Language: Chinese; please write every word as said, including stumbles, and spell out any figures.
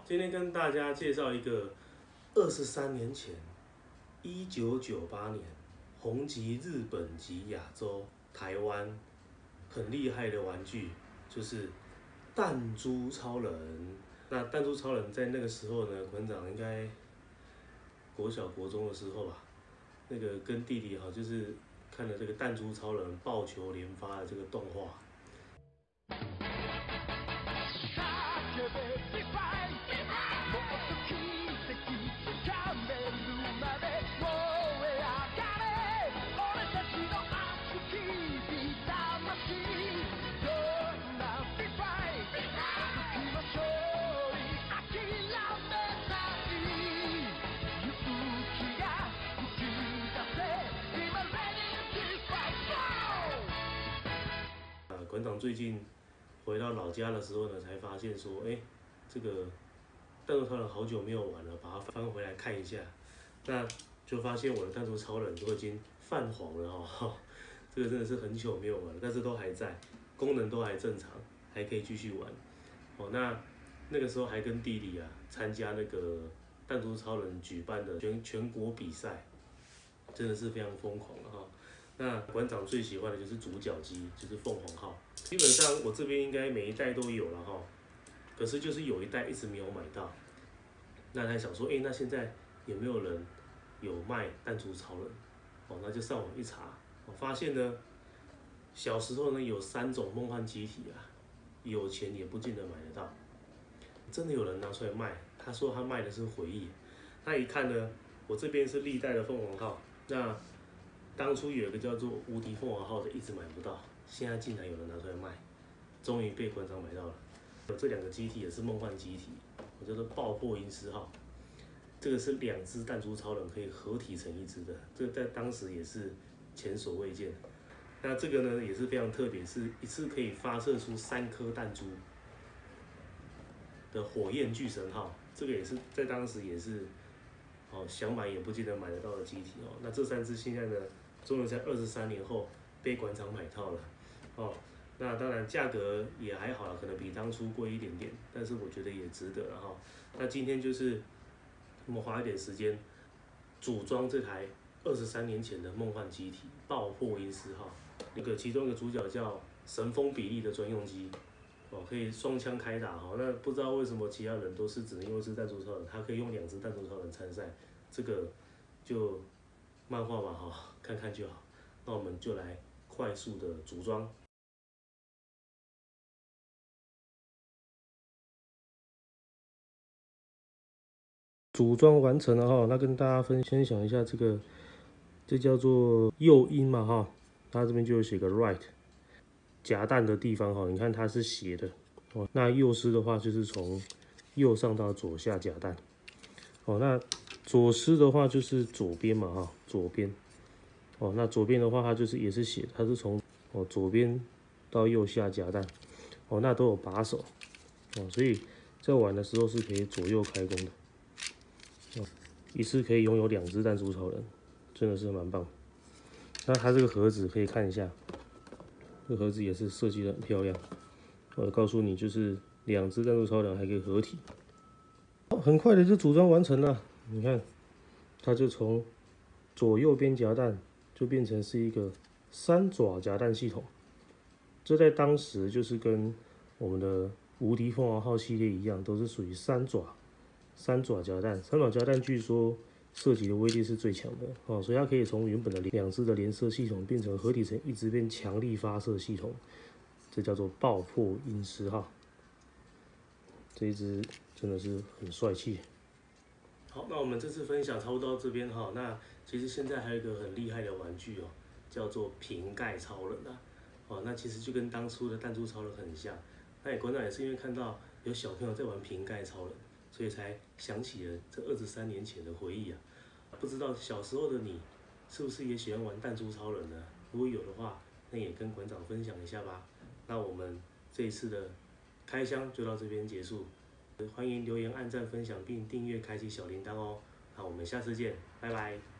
今天跟大家介绍一个二十三年前，一九九八年红极日本及亚洲、台湾很厉害的玩具，就是弹珠超人。那弹珠超人在那个时候呢，馆长应该国小国中的时候吧，那个跟弟弟哈，就是看了这个弹珠超人爆球连发的这个动画。馆长最近回到老家的时候呢，才发现说，哎，这个弹珠超人好久没有玩了，把它翻回来看一下，那就发现我的弹珠超人都已经泛黄了哈、哦，这个真的是很久没有玩了，但是都还在，功能都还正常，还可以继续玩。哦，那那个时候还跟弟弟啊参加那个弹珠超人举办的全全国比赛，真的是非常疯狂了哈。那馆长最喜欢的就是主角机，就是凤凰号。基本上我这边应该每一代都有了哈，可是就是有一代一直没有买到。那他想说，哎，那现在有没有人有卖弹珠超人？哦，那就上网一查，我发现呢，小时候呢有三种梦幻机体啊，有钱也不见得买得到。真的有人拿出来卖，他说他卖的是回忆。他一看呢，我这边是历代的凤凰号，那当初有一个叫做无敌凤凰号的，一直买不到，现在竟然有人拿出来卖，终于被馆长买到了。这两个机体也是梦幻机体，我叫做爆破银狮号。这个是两只弹珠超人可以合体成一只的，这个在当时也是前所未见。那这个呢也是非常特别，是一次可以发射出三颗弹珠的火焰巨神号，这个也是在当时也是哦想买也不见得买得到的机体哦。那这三只现在呢，终于在二十三年后被馆长买到了哦。那当然价格也还好，可能比当初贵一点点，但是我觉得也值得了哈、哦。那今天就是我们花一点时间组装这台二十三年前的梦幻机体爆破银狮号，那个其中一个主角叫神风比利的专用机。哦，可以双枪开打哈，那不知道为什么其他人都是只能用一支弹珠超人，他可以用两支弹珠超人参赛，这个就漫画嘛哈，看看就好。那我们就来快速的组装。组装完成了哈，那跟大家分分享一下这个，这叫做诱因嘛哈，它这边就有写个 right， 夹弹的地方哈，你看它是斜的哦，那右狮的话就是从右上到左下夹弹。哦，那左狮的话就是左边嘛哈，左边。哦，那左边的话它就是也是斜，它是从哦左边到右下夹弹。哦，那都有把手。哦，所以在玩的时候是可以左右开弓的。哦，一次可以拥有两只弹珠超人，真的是蛮棒。那它这个盒子可以看一下，这个盒子也是设计的很漂亮。我告诉你，就是两只弹珠超人还可以合体。很快的就组装完成了，你看，它就从左右边夹弹就变成是一个三爪夹弹系统。这在当时就是跟我们的无敌凤凰号系列一样，都是属于三爪三爪夹弹。三爪夹弹据说射击的威力是最强的哦，所以它可以从原本的两只的连射系统变成合体成一支变强力发射系统，这叫做爆破鹰狮号。这一只真的是很帅气。好，那我们这次分享差不多到这边哈。那其实现在还有一个很厉害的玩具哦，叫做瓶盖超人啊。哦，那其实就跟当初的弹珠超人很像。那也馆长也是因为看到有小朋友在玩瓶盖超人，所以才想起了这二十三年前的回忆啊。不知道小时候的你是不是也喜欢玩弹珠超人呢？如果有的话，那也跟馆长分享一下吧。那我们这一次的开箱就到这边结束。欢迎留言、按赞、分享并订阅、开启小铃铛哦。那我们下次见，拜拜。